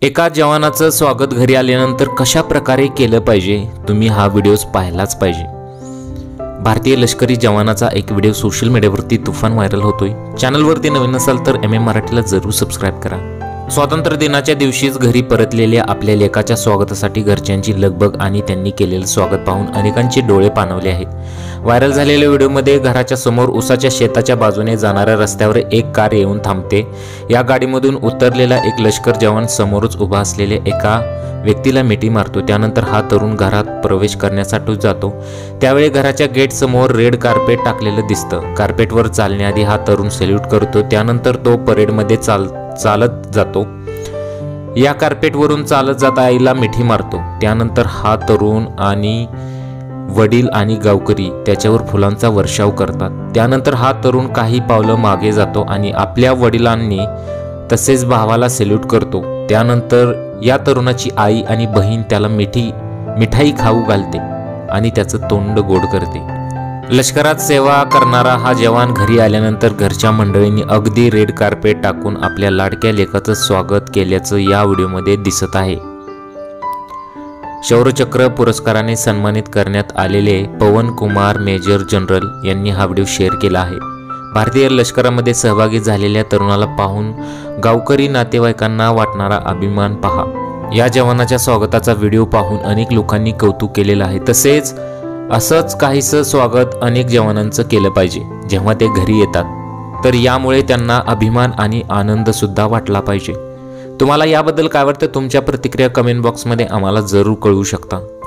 एका जवानाचं स्वागत घरी आल्यानंतर कशा प्रकारे केलं पाहिजे, तुम्ही हा व्हिडिओ पाहायलाच पाहिजे। भारतीय लष्करी जवानाचा एक व्हिडिओ सोशल मीडियावरती तुफान व्हायरल होतोय। चॅनलवरती नवीन असाल तर MM मराठीला जरूर सबस्क्राइब करा। स्वातंत्र्य दिनाच्या दिवशीच घरी परतलेल्या आपल्या लेकाच्या स्वागतासाठी घरच्यांची लगबग आणि त्यांनी केलेलं स्वागत पाहून अनेकांचे डोळे पाणवले आहेत। व्हायरल झालेल्या व्हिडिओमध्ये घराच्या समोर उसाच्या शेताच्या बाजूने जाणाऱ्या रस्त्यावर एक कार येऊन थांबते। या गाडीमधून उतरलेला एक लष्कर जवान समोरच उभा असलेल्या एका व्यक्तीला मिठी मारतो। त्यानंतर हा तरुण घरात प्रवेश करण्यासाठी जातो। त्यावेळी घराच्या गेट समोर रेड कार्पेट टाकलेलं दिसतं। कार्पेटवर चालण्याआधी हा तरुण सॅल्यूट करतो। त्यानंतर तो परेडमध्ये चालत जातो। या कार्पेटवरून चालत जाता आईला मिठी मारतो। त्यानंतर हा तरुण आणि वडील आणि गावकरी त्याच्यावर फुलांचा वर्षाव करतात। त्यानंतर हा तरुण काही पावलं मागे जातो आणि आपल्या वडिलांनी तसेच भावाला सॅल्यूट करतो। त्यानंतर या तरुणाची आई आणि बहीण त्याला मिठाई खाऊ घालते आणि त्याचं तोंड गोड करते। लष्करात सेवा करणारा हा जवान घरी आल्यानंतर घरच्या मंडळींनी अगदी रेड कार्पेट टाकून आपल्या लाडक्या लेकाचं स्वागत केल्याचं या व्हिडिओमध्ये दिसत आहे। शौर्यचक्र पुरस्काराने सन्मानित करण्यात आलेले पवन कुमार मेजर जनरल यांनी हा व्हिडिओ शेअर केला आहे। भारतीय लष्करामध्ये सहभागी झालेल्या तरुणाला पाहून गावकरी नातेवाईकांना वाटणारा अभिमान पहा। या जवानाच्या स्वागताचा व्हिडिओ पाहून अनेक लोकांनी कौतुक केलेलं आहे। तसेच असंच काहीसं स्वागत अनेक जवानांचं केलं पाहिजे जेव्हा ते घरी येतात, तर यामुळे त्यांना अभिमान आणि आनंद सुद्धा वाटला पाहिजे। तुम्हाला याबद्दल काय वाटतं? तुमच्या प्रतिक्रिया कमेंट बॉक्समध्ये आम्हाला जरूर कळवू शकता।